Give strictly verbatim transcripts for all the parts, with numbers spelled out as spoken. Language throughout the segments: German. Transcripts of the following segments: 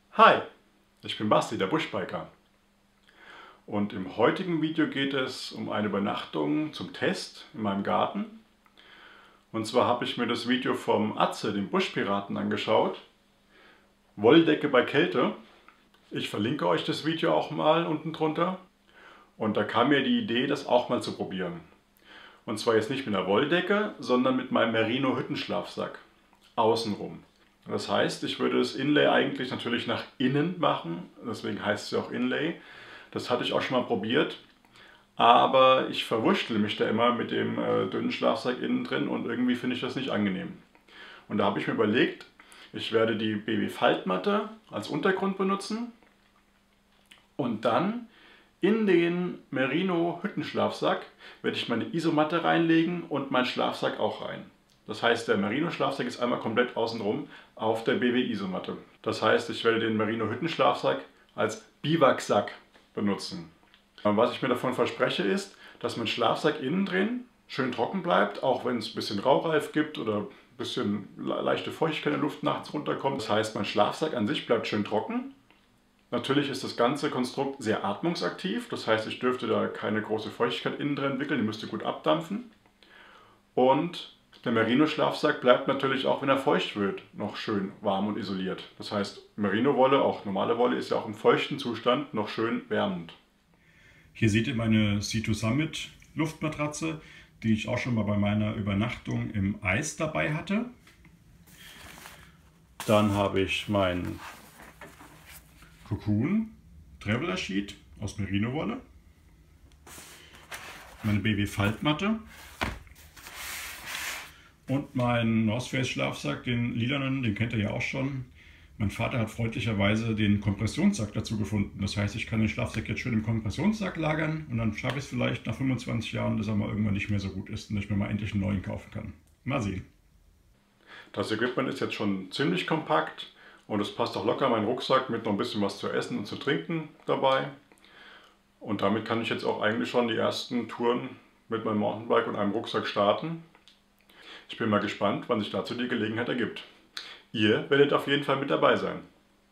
Hi, ich bin Basti, der Buschbiker. Und im heutigen Video geht es um eine Übernachtung zum Test in meinem Garten. Und zwar habe ich mir das Video vom Atze, dem Buschpiraten, angeschaut. Wolldecke bei Kälte. Ich verlinke euch das Video auch mal unten drunter. Und da kam mir die Idee, das auch mal zu probieren. Und zwar jetzt nicht mit einer Wolldecke, sondern mit meinem Merino-Hüttenschlafsack. Außenrum. Das heißt, ich würde das Inlay eigentlich natürlich nach innen machen, deswegen heißt es ja auch Inlay. Das hatte ich auch schon mal probiert, aber ich verwurschtel mich da immer mit dem äh, dünnen Schlafsack innen drin und irgendwie finde ich das nicht angenehm. Und da habe ich mir überlegt, ich werde die Baby-Faltmatte als Untergrund benutzen und dann in den Merino-Hüttenschlafsack werde ich meine Isomatte reinlegen und meinen Schlafsack auch rein. Das heißt, der Merino-Schlafsack ist einmal komplett außenrum auf der B W-Isomatte. Das heißt, ich werde den Merino-Hüttenschlafsack als Biwaksack benutzen. Und was ich mir davon verspreche ist, dass mein Schlafsack innen drin schön trocken bleibt, auch wenn es ein bisschen Raureif gibt oder ein bisschen leichte Feuchtigkeit in der Luft nachts runterkommt. Das heißt, mein Schlafsack an sich bleibt schön trocken. Natürlich ist das ganze Konstrukt sehr atmungsaktiv, das heißt, ich dürfte da keine große Feuchtigkeit innen drin entwickeln, die müsste gut abdampfen. Und der Merino-Schlafsack bleibt natürlich auch, wenn er feucht wird, noch schön warm und isoliert. Das heißt, Merino-Wolle, auch normale Wolle, ist ja auch im feuchten Zustand noch schön wärmend. Hier seht ihr meine Sea to Summit Luftmatratze, die ich auch schon mal bei meiner Übernachtung im Eis dabei hatte. Dann habe ich mein Cocoon Traveler Sheet aus Merino-Wolle, meine Baby-Faltmatte und meinen North Face Schlafsack, den lilanen, den kennt ihr ja auch schon. Mein Vater hat freundlicherweise den Kompressionssack dazu gefunden. Das heißt, ich kann den Schlafsack jetzt schön im Kompressionssack lagern und dann schaffe ich es vielleicht nach fünfundzwanzig Jahren, dass er mal irgendwann nicht mehr so gut ist und ich mir mal endlich einen neuen kaufen kann. Mal sehen. Das Equipment ist jetzt schon ziemlich kompakt und es passt auch locker in meinen Rucksack mit noch ein bisschen was zu essen und zu trinken dabei. Und damit kann ich jetzt auch eigentlich schon die ersten Touren mit meinem Mountainbike und einem Rucksack starten. Ich bin mal gespannt, wann sich dazu die Gelegenheit ergibt. Ihr werdet auf jeden Fall mit dabei sein.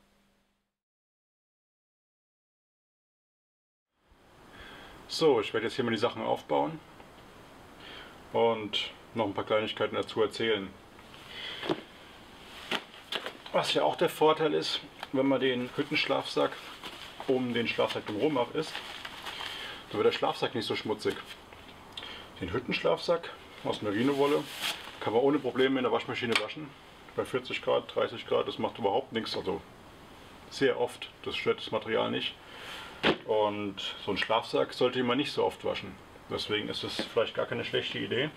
So, ich werde jetzt hier mal die Sachen aufbauen und noch ein paar Kleinigkeiten dazu erzählen. Was ja auch der Vorteil ist, wenn man den Hüttenschlafsack um den Schlafsack drumherum ab ist, dann wird der Schlafsack nicht so schmutzig. Den Hüttenschlafsack aus Merino-Wolle kann man ohne Probleme in der Waschmaschine waschen. Bei vierzig Grad, dreißig Grad, das macht überhaupt nichts. Also sehr oft, das stört das Material nicht. Und so ein Schlafsack sollte man nicht so oft waschen. Deswegen ist es vielleicht gar keine schlechte Idee,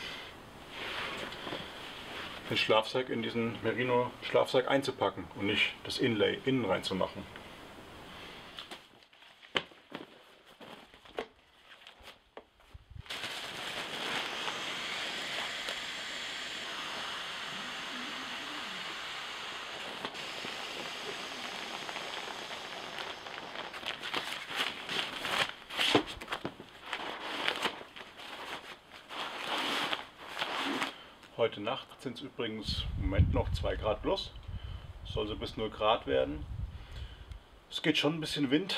den Schlafsack in diesen Merino-Schlafsack einzupacken und nicht das Inlay innen reinzumachen. Heute Nacht sind es übrigens im Moment noch zwei Grad plus. Es soll so bis null Grad werden. Es geht schon ein bisschen Wind.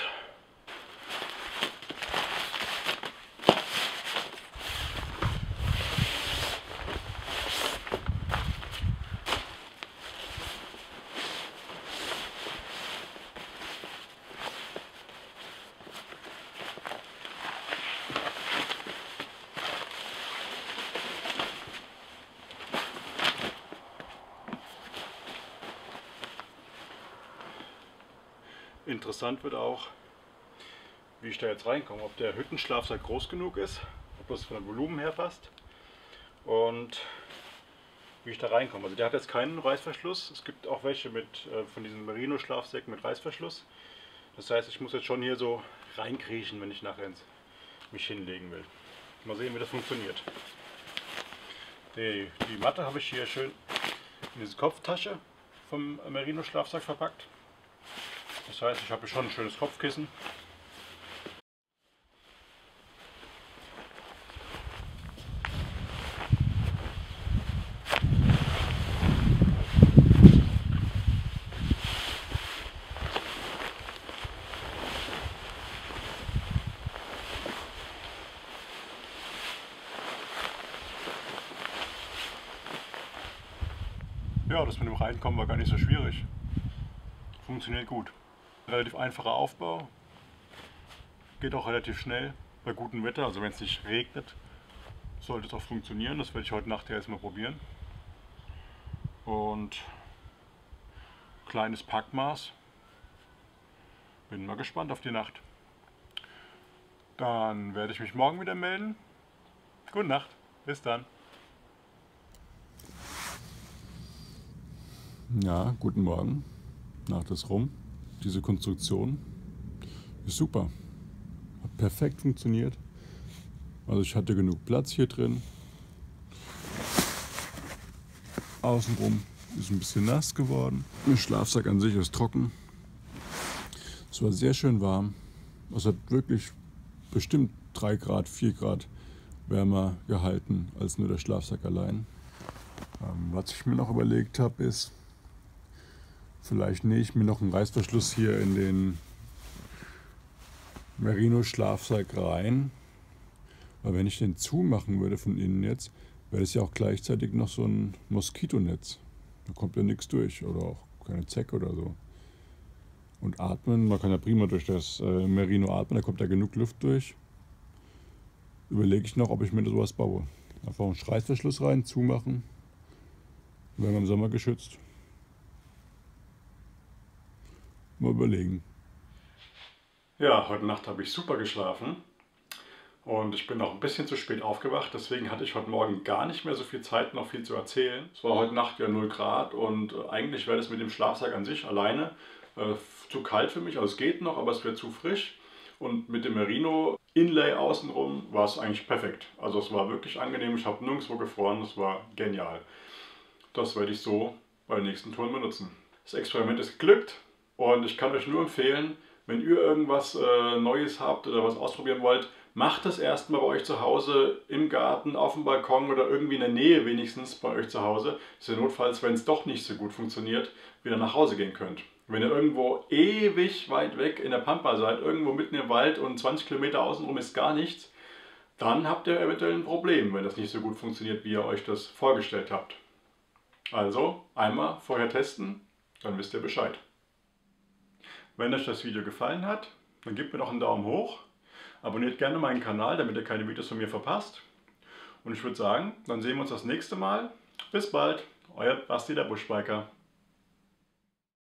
Interessant wird auch, wie ich da jetzt reinkomme, ob der Hüttenschlafsack groß genug ist, ob das von dem Volumen her passt und wie ich da reinkomme. Also der hat jetzt keinen Reißverschluss, es gibt auch welche mit äh, von diesen Merino-Schlafsäcken mit Reißverschluss. Das heißt, ich muss jetzt schon hier so reinkriechen, wenn ich nachher ins, mich hinlegen will. Mal sehen, wie das funktioniert. Die, die Matte habe ich hier schön in diese Kopftasche vom Merino-Schlafsack verpackt. Das heißt, ich habe schon ein schönes Kopfkissen. Ja, das mit dem Reinkommen war gar nicht so schwierig. Funktioniert gut. Relativ einfacher Aufbau. Geht auch relativ schnell bei gutem Wetter, also wenn es nicht regnet, sollte es auch funktionieren. Das werde ich heute Nacht ja erstmal probieren. Und kleines Packmaß. Bin mal gespannt auf die Nacht. Dann werde ich mich morgen wieder melden. Gute Nacht, bis dann. Ja, guten Morgen. Nacht ist rum. Diese Konstruktion ist super. Hat perfekt funktioniert. Also ich hatte genug Platz hier drin. Außenrum ist ein bisschen nass geworden. Der Schlafsack an sich ist trocken. Es war sehr schön warm. Es hat wirklich bestimmt drei Grad, vier Grad wärmer gehalten als nur der Schlafsack allein. Ähm, was ich mir noch überlegt habe, ist, vielleicht nähe ich mir noch einen Reißverschluss hier in den Merino-Schlafsack rein. Weil wenn ich den zumachen würde von innen jetzt, wäre es ja auch gleichzeitig noch so ein Moskitonetz. Da kommt ja nichts durch oder auch keine Zecke oder so. Und atmen, man kann ja prima durch das äh, Merino atmen, da kommt ja genug Luft durch. Überlege ich noch, ob ich mir sowas baue. Einfach einen Reißverschluss rein, zumachen. Dann werden wir im Sommer geschützt. Mal überlegen. Ja, heute Nacht habe ich super geschlafen. Und ich bin noch ein bisschen zu spät aufgewacht, deswegen hatte ich heute Morgen gar nicht mehr so viel Zeit, noch viel zu erzählen. Es war heute Nacht ja null Grad und eigentlich wäre das mit dem Schlafsack an sich alleine äh, zu kalt für mich. Also es geht noch, aber es wäre zu frisch. Und mit dem Merino Inlay außenrum war es eigentlich perfekt. Also es war wirklich angenehm, ich habe nirgendwo gefroren, das war genial. Das werde ich so bei den nächsten Touren benutzen. Das Experiment ist geglückt und ich kann euch nur empfehlen, wenn ihr irgendwas äh, Neues habt oder was ausprobieren wollt, macht es erstmal bei euch zu Hause, im Garten, auf dem Balkon oder irgendwie in der Nähe wenigstens bei euch zu Hause, dass ihr notfalls, wenn es doch nicht so gut funktioniert, wieder nach Hause gehen könnt. Wenn ihr irgendwo ewig weit weg in der Pampa seid, irgendwo mitten im Wald und zwanzig Kilometer außenrum ist gar nichts, dann habt ihr eventuell ein Problem, wenn das nicht so gut funktioniert, wie ihr euch das vorgestellt habt. Also einmal vorher testen, dann wisst ihr Bescheid. Wenn euch das Video gefallen hat, dann gebt mir doch einen Daumen hoch. Abonniert gerne meinen Kanal, damit ihr keine Videos von mir verpasst. Und ich würde sagen, dann sehen wir uns das nächste Mal. Bis bald, euer Basti der Bushbiker.